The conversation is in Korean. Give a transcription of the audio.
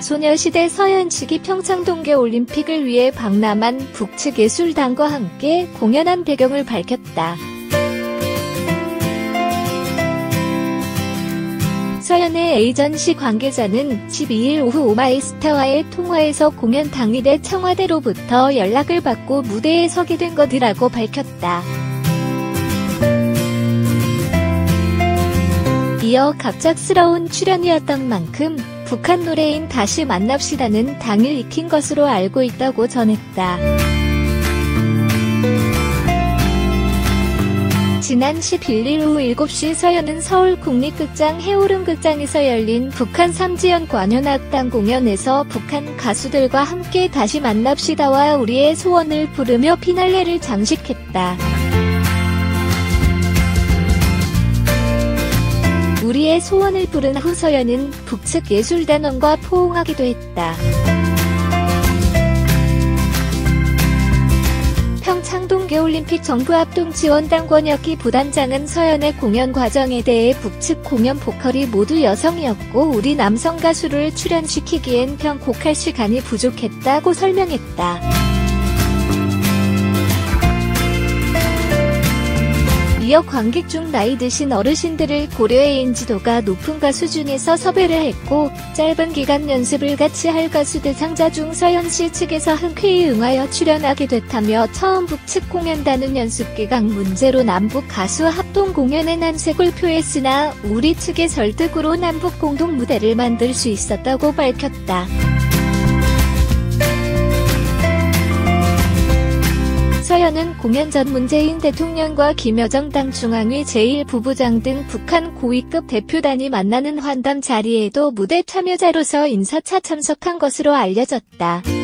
소녀시대 서현식이 평창 동계올림픽을 위해 박람한 북측 예술단과 함께 공연한 배경을 밝혔다. 서현의 에이전시 관계자는 12일 오후 오마이스타와의 통화에서 공연 당일에 청와대로부터 연락을 받고 무대에 서게 된 것이라고 밝혔다. 이어 갑작스러운 출연이었던 만큼 북한 노래인 다시 만납시다는 당일 익힌 것으로 알고 있다고 전했다. 지난 11일 오후 7시 서현은 서울국립극장 해오름극장에서 열린 북한 삼지연 관현악단 공연에서 북한 가수들과 함께 다시 만납시다와 우리의 소원을 부르며 피날레를 장식했다. 우리의 소원을 부른 후 서현은 북측 예술단원과 포옹하기도 했다. 평창 동계올림픽 정부합동지원단 권혁기 부단장은 서현의 공연 과정에 대해 북측 공연 보컬이 모두 여성이었고 우리 남성 가수를 출연시키기엔 편곡할 시간이 부족했다고 설명했다. 이어 관객 중 나이 드신 어르신들을 고려해 인지도가 높은 가수 중에서 섭외를 했고 짧은 기간 연습을 같이 할 가수 대상자 중 서현씨 측에서 흔쾌히 응하여 출연하게 됐다며 처음 북측 공연단은 연습기간 문제로 남북 가수 합동 공연에 난색을 표했으나 우리 측의 설득으로 남북 공동 무대를 만들 수 있었다고 밝혔다. 서현은 공연 전 문재인 대통령과 김여정 당 중앙위 제1부부장 등 북한 고위급 대표단이 만나는 환담 자리에도 무대 참여자로서 인사차 참석한 것으로 알려졌다.